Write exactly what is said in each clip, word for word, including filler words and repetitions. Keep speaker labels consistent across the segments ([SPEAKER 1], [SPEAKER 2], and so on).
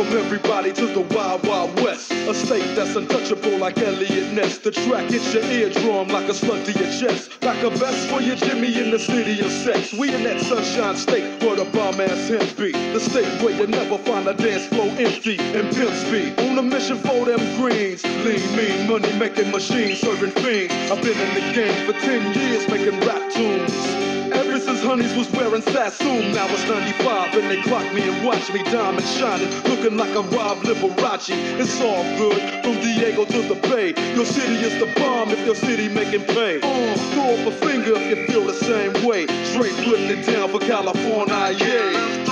[SPEAKER 1] welcome everybody to the Wild Wild West. A state that's untouchable like Elliot Ness. The track hits your eardrum like a slug to your chest. Like a vest for your Jimmy in the city of sex. We in that sunshine state where the bomb ass hemp be. The state where you never find a dance floor empty and pimp speed. On a mission for them greens. Lean, mean, money making machines serving fiends. I've been in the game for ten years making rap tunes. Ever since Honeys was wearing Sassoon, now it's ninety-five and they clock me and watch me diamond shining, looking like a Rob Liberace. It's all good, from Diego to the Bay. Your city is the bomb if your city making pay. Uh, throw up a finger if you feel the same way. Straight putting it down for California, yeah.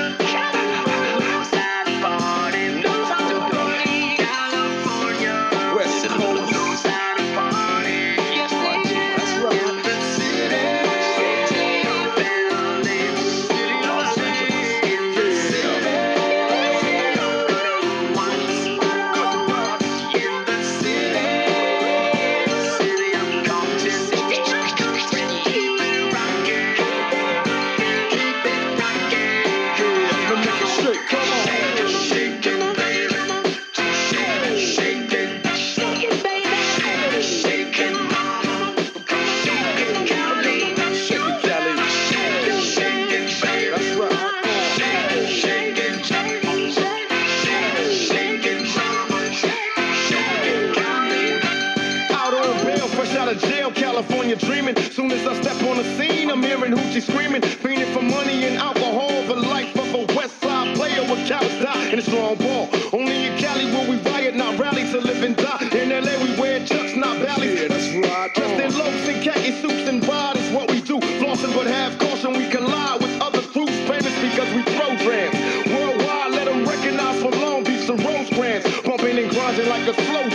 [SPEAKER 2] California dreaming. Soon as I step on the scene, I'm hearing hoochie screaming, fiending for money and alcohol. The life of a West Side player with cowards die in a strong ball. Only in Cali will we riot, not rally to live and die. In L A we wear chucks, not valleys.
[SPEAKER 1] Yeah, that's right.
[SPEAKER 2] Dressed in loafs and khaki suits and ride is what we do. Flossing but have caution, we collide with other crews. Famous because we throw drams. Worldwide, let them recognize from Long Beach to Rosecrans. Bumping and grinding like a slow